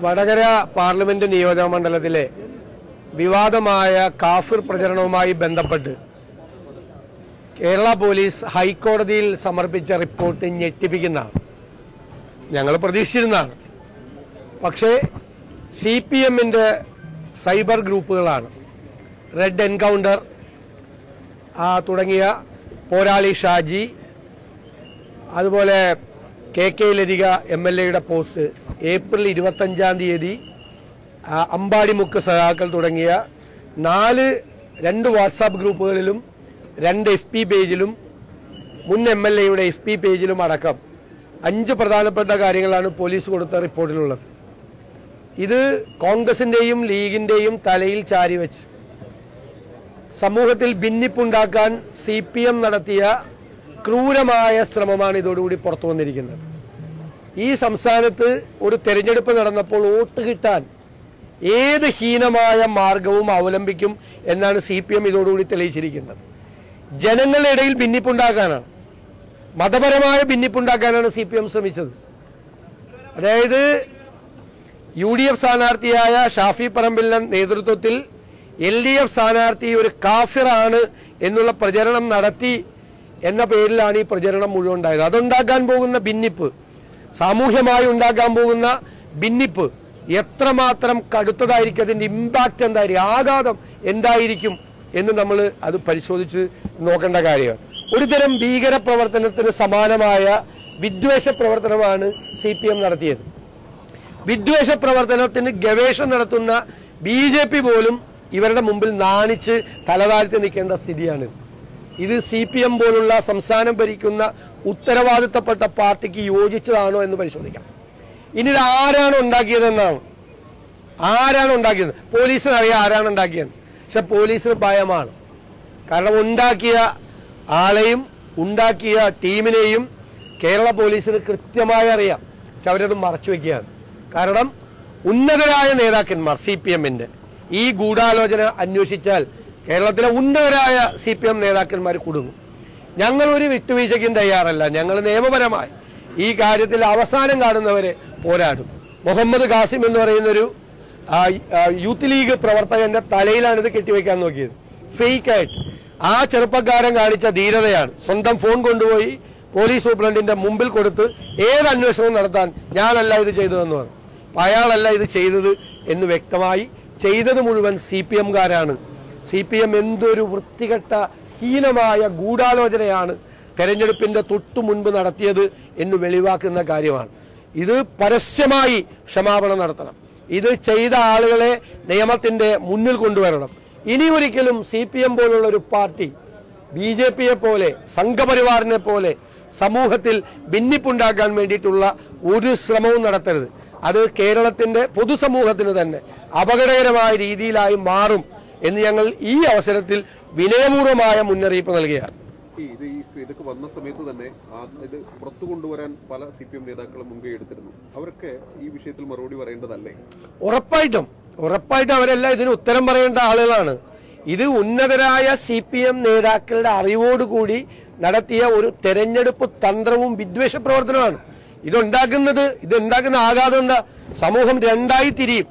Vadakara parliament നിയോജക മണ്ഡലത്തിലെ വിവാദമായ കാഫിർ പ്രചരണവുമായി ബന്ധപ്പെട്ട് കേരള പോലീസ് ഹൈക്കോടതിയിൽ സമർപ്പിച്ച റിപ്പോർട്ട് ഞെട്ടിപ്പിക്കുന്നതാണ്. ഞങ്ങൾ പ്രതീക്ഷിച്ചിരുന്നതാണ്. പക്ഷേ CPMന്റെ സൈബർ ഗ്രൂപ്പുകളാണ് റെഡ് എൻകൗണ്ടർ തുടങ്ങിയ പോരാളി ഷാജി, അതുപോലെ KK ലതിക MLAയുടെ പോസ്റ്റ് ഏപ്രിൽ 25-ാം തീയതി അമ്പാടിമുക്ക് സഖാക്കൾ തുടങ്ങിയ 2 വാട്സാപ്പ് ഗ്രൂപ്പുകളിലും 2 FB പേജിലും മുൻ MLAയുടെ FB പേജിലും അടക്കം 5 പ്രധാനപ്പെട്ട കാര്യങ്ങളാണ് പോലീസ് കൊടുത്ത റിപ്പോർട്ടിലുള്ളത്. ഇത് കോൺഗ്രസിൻ്റെയും ലീഗിൻ്റെയും തലയിൽ ചാരിവെച്ച് സമൂഹത്തിൽ ഭിന്നിപ്പുണ്ടാക്കാൻ CPM നടത്തിയ ക്രൂരമായ ശ്രമമാണ് ഇതോടുകൂടി പുറത്തു വന്നിരിക്കുന്നത്. ഈ സംസ്ഥാനത്ത് ഒരു തെരഞ്ഞെടുപ്പ് നടന്നപ്പോൾ വോട്ട് കിട്ടാൻ ഏത് ഹീനമായ മാർഗവും അവലംബിക്കും എന്നാണ് CPM ഇതോടുകൂടി തെളിയിച്ചിരിക്കുന്നത്. ജനങ്ങളുടെ ഇടയിൽ ഭിന്നിപ്പുണ്ടാക്കാനാണ്, മതപരമായ ഭിന്നിപ്പുണ്ടാക്കാനാണ് CPM ശ്രമിച്ചത്. അതായത് UDF സ്ഥാനാർത്ഥിയായ ഷാഫി പറമ്പിലിന്റെ നേതൃത്വത്തിൽ LDF സ്ഥാനാർത്ഥി ഒരു കാഫിറാണ് എന്നുള്ള പ്രചരണം നടത്തി എന്ന പേരിലാണ് ഈ പ്രചരണം മുഴുവൻ ഉണ്ടായത്. അതുണ്ടാക്കാൻ പോകുന്ന ഭിന്നിപ്പ്, സാമൂഹ്യമായി ഉണ്ടാക്കാൻ പോകുന്ന ഭിന്നിപ്പ് എത്രമാത്രം കടുത്തതായിരിക്കും, അതിൻ്റെ ഇമ്പാക്റ്റ് എന്തായിരിക്കും, ആഘാതം എന്തായിരിക്കും എന്ന് നമ്മൾ അത് പരിശോധിച്ച് നോക്കേണ്ട കാര്യമാണ്. ഒരുതരം ഭീകര പ്രവർത്തനത്തിന് സമാനമായ വിദ്വേഷ പ്രവർത്തനമാണ് CPM നടത്തിയത്. വിദ്വേഷ പ്രവർത്തനത്തിന് ഗവേഷണം നടത്തുന്ന BJP പോലും ഇവരുടെ മുമ്പിൽ നാണിച്ച് തലതാഴ്ത്തി നിൽക്കേണ്ട സ്ഥിതിയാണ്. ഇത് CPM പോലുള്ള സംസ്ഥാനം ഭരിക്കുന്ന ഉത്തരവാദിത്തപ്പെട്ട പാർട്ടിക്ക് യോജിച്ചതാണോ എന്ന് പരിശോധിക്കാം. ഇനി ഇത് ആരാണ് ഉണ്ടാക്കിയതെന്നാണ്. പോലീസിന് അറിയാം ആരാണ് ഉണ്ടാക്കിയത്. പക്ഷെ പോലീസിന് ഭയമാണ്. കാരണം ഉണ്ടാക്കിയ ആളെയും ഉണ്ടാക്കിയ ടീമിനെയും കേരള പോലീസിന് കൃത്യമായി അറിയാം. പക്ഷെ അവരത് മറച്ചു വയ്ക്കുകയാണ്. കാരണം ഉന്നതരായ നേതാക്കന്മാർ CPMന്റെ ഈ ഗൂഢാലോചന അന്വേഷിച്ചാൽ കേരളത്തിലെ ഉന്നതരായ CPM നേതാക്കന്മാർ കുടുങ്ങും. ഞങ്ങൾ ഒരു വിട്ടുവീഴ്ചയ്ക്കും തയ്യാറല്ല. ഞങ്ങൾ നിയമപരമായി ഈ കാര്യത്തിൽ അവസാനം കാണുന്നവരെ പോരാടും. മുഹമ്മദ് ഖാസിം എന്ന് പറയുന്നൊരു യൂത്ത് ലീഗ് പ്രവർത്തകന്റെ തലയിലാണ് ഇത് കെട്ടിവെക്കാൻ നോക്കിയത്, ഫേക്കായിട്ട്. ആ ചെറുപ്പക്കാരൻ കാണിച്ച ധീരതയാണ്. സ്വന്തം ഫോൺ കൊണ്ടുപോയി പോലീസ് സൂപ്രണ്ടിന്റെ മുമ്പിൽ കൊടുത്ത് ഏത് അന്വേഷണവും നടത്താൻ ഞാനല്ല ഇത് ചെയ്തതെന്ന് പറഞ്ഞു. അയാളല്ല ഇത് ചെയ്തത് എന്ന് വ്യക്തമായി. ചെയ്തത് മുഴുവൻ CPMകാരാണ്. CPM എന്തൊരു വൃത്തികെട്ട ഹീനമായ ഗൂഢാലോചനയാണ് തെരഞ്ഞെടുപ്പിന്റെ തൊട്ടു മുൻപ് നടത്തിയത് എന്ന് വെളിവാക്കുന്ന കാര്യമാണ്. ഇത് പരസ്യമായി ക്ഷമാപണം നടത്തണം. ഇത് ചെയ്ത ആളുകളെ നിയമത്തിന്റെ മുന്നിൽ കൊണ്ടുവരണം. ഇനി ഒരിക്കലും CPM പോലുള്ള ഒരു പാർട്ടി BJPയെ പോലെ സംഘപരിവാറിനെ പോലെ സമൂഹത്തിൽ ഭിന്നിപ്പുണ്ടാക്കാൻ വേണ്ടിയിട്ടുള്ള ഒരു ശ്രമവും നടത്തരുത്. അത് കേരളത്തിന്റെ പൊതുസമൂഹത്തിന് തന്നെ അപകടകരമായ രീതിയിലായി മാറും എന്ന് ഞങ്ങൾ ഈ അവസരത്തിൽ വിനയപൂർവമായ മുന്നറിയിപ്പ് നൽകുകയാണ്. ഇതൊക്കെ വന്ന സമയത്ത് തന്നെ ഇത് പുറത്തു കൊണ്ടുവരാൻ പല CPM നേതാക്കളും മുൻകൈ എടുത്തിരുന്നു. അവരൊക്കെ ഈ വിഷയത്തിൽ മറുപടി പറയേണ്ടതല്ലേ? ഉറപ്പായിട്ടും അവരെല്ലാം ഇതിന് ഉത്തരം പറയേണ്ട ആളുകളാണ്. ഇത് ഉന്നതരായ CPM നേതാക്കളുടെ അറിവോടുകൂടി നടത്തിയ ഒരു തെരഞ്ഞെടുപ്പ് തന്ത്രവും വിദ്വേഷ പ്രവർത്തനമാണ്. ഇതുണ്ടാക്കുന്ന ആഘാതം എന്താ? സമൂഹം രണ്ടായി തിരിയും.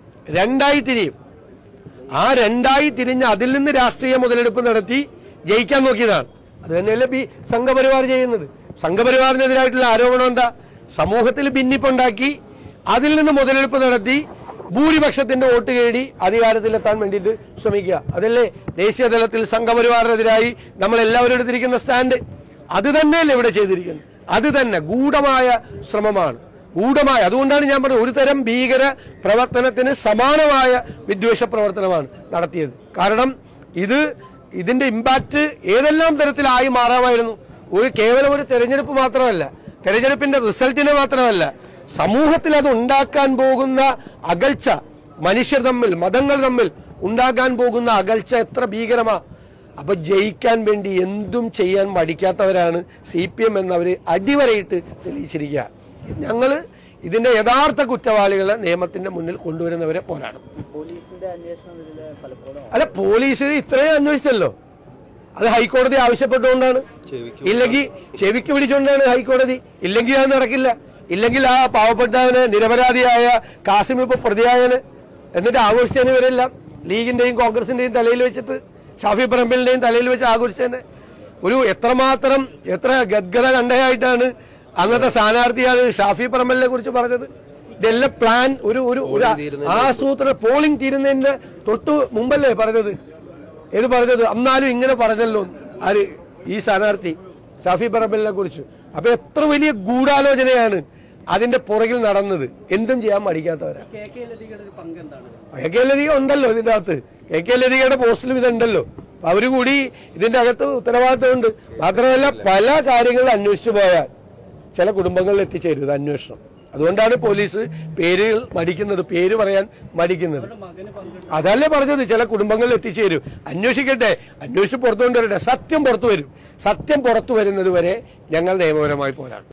ആ രണ്ടായി തിരിഞ്ഞ് അതിൽ നിന്ന് രാഷ്ട്രീയ മുതലെടുപ്പ് നടത്തി ജയിക്കാൻ നോക്കിയതാണ്. അത് തന്നെയല്ലേ സംഘപരിവാർ ചെയ്യുന്നത്. സംഘപരിവാറിനെതിരായിട്ടുള്ള ആരോപണം എന്താ? സമൂഹത്തിൽ ഭിന്നിപ്പുണ്ടാക്കി അതിൽ നിന്ന് മുതലെടുപ്പ് നടത്തി ഭൂരിപക്ഷത്തിന്റെ വോട്ട് കേടി അധികാരത്തിലെത്താൻ വേണ്ടിയിട്ട് ശ്രമിക്കുക. അതല്ലേ ദേശീയ തലത്തിൽ സംഘപരിവാറിനെതിരായി നമ്മൾ എല്ലാവരും എടുത്തിരിക്കുന്ന സ്റ്റാൻഡ്. അത് തന്നെയല്ലേ ഇവിടെ ചെയ്തിരിക്കുന്നത്. അത് തന്നെ ഗൂഢമായ ശ്രമമാണ്. അതുകൊണ്ടാണ് ഞാൻ പറഞ്ഞത്, ഒരു തരം ഭീകര പ്രവർത്തനത്തിന് സമാനമായ വിദ്വേഷ പ്രവർത്തനമാണ് നടത്തിയത്. കാരണം ഇതിന്റെ ഇമ്പാക്റ്റ് ഏതെല്ലാം തരത്തിലായി മാറാമായിരുന്നു. കേവലം ഒരു തെരഞ്ഞെടുപ്പ് മാത്രമല്ല, തെരഞ്ഞെടുപ്പിന്റെ റിസൾട്ടിനെ മാത്രമല്ല, സമൂഹത്തിൽ അത് ഉണ്ടാക്കാൻ പോകുന്ന അകൽച്ച, മനുഷ്യർ തമ്മിൽ, മതങ്ങൾ തമ്മിൽ ഉണ്ടാക്കാൻ പോകുന്ന അകൽച്ച എത്ര ഭീകരമാ. അപ്പൊ ജയിക്കാൻ വേണ്ടി എന്തും ചെയ്യാൻ മടിക്കാത്തവരാണ് CPM എന്നവര് അടിവരയിട്ട് തെളിയിച്ചിരിക്കുക. ഞങ്ങൾ ഇതിന്റെ യഥാർത്ഥ കുറ്റവാളികളെ നിയമത്തിന്റെ മുന്നിൽ കൊണ്ടുവരുന്നവരെ പോരാടും. അല്ല, പോലീസ് ഇത്രയും അന്വേഷിച്ചല്ലോ. അത് ഹൈക്കോടതി ആവശ്യപ്പെട്ടുകൊണ്ടാണ്. ഇല്ലെങ്കിൽ ചെവിക്ക് പിടിച്ചുകൊണ്ടാണ് ഹൈക്കോടതി. ഇല്ലെങ്കിൽ അത് നടക്കില്ല. ഇല്ലെങ്കിൽ ആ പാവപ്പെട്ടവന് നിരപരാധിയായ കാസിം ഇപ്പൊ പ്രതിയായന് എന്നിട്ട് ആഘോഷിച്ചതിന് ഇവരെല്ലാം ലീഗിന്റെയും കോൺഗ്രസിന്റെയും തലയിൽ വെച്ചിട്ട് ഷാഫി പറമ്പിലിന്റെയും തലയിൽ വെച്ച് ആഘോഷിച്ചതിന് എത്ര ഗദ്ഗത കണ്ടയായിട്ടാണ് അന്നത്തെ സ്ഥാനാർത്ഥിയാണ് ഷാഫി പറമ്പലിനെ കുറിച്ച് പറഞ്ഞത്. ഇതെല്ലാം പ്ലാൻ ഒരു ആസൂത്രണ പോളിംഗ് തീരുന്നതിന്റെ തൊട്ടു മുമ്പല്ലേ പറഞ്ഞത്. എന്നാലും ഇങ്ങനെ പറഞ്ഞല്ലോ ആര് ഈ സ്ഥാനാർത്ഥി ഷാഫി പറമ്പലിനെ കുറിച്ച്. അപ്പൊ എത്ര വലിയ ഗൂഢാലോചനയാണ് അതിന്റെ പുറകിൽ നടന്നത്. എന്തും ചെയ്യാൻ മടിക്കാത്തവരാ. കെ ലതിക ഉണ്ടല്ലോ ഇതിന്റെ അകത്ത്. കെ ലതികയുടെ പോസ്റ്റിലും ഇതുണ്ടല്ലോ. അവര് കൂടി ഇതിന്റെ അകത്ത് ഉത്തരവാദിത്തമുണ്ട്. മാത്രമല്ല പല കാര്യങ്ങളും അന്വേഷിച്ചു പോയാൽ ചില കുടുംബങ്ങളിൽ എത്തിച്ചേരുന്നത് അന്വേഷണം. അതുകൊണ്ടാണ് പോലീസ് പേര് പറയാൻ മടിക്കുന്നത്. അതല്ലേ പറഞ്ഞത്, ചില കുടുംബങ്ങളിൽ എത്തിച്ചേരും. അന്വേഷിക്കട്ടെ, അന്വേഷിച്ച് പുറത്തു കൊണ്ടുവരട്ടെ. സത്യം പുറത്തു വരും. സത്യം പുറത്തു വരുന്നത് വരെ ഞങ്ങൾ നിയമപരമായി പോരാടും.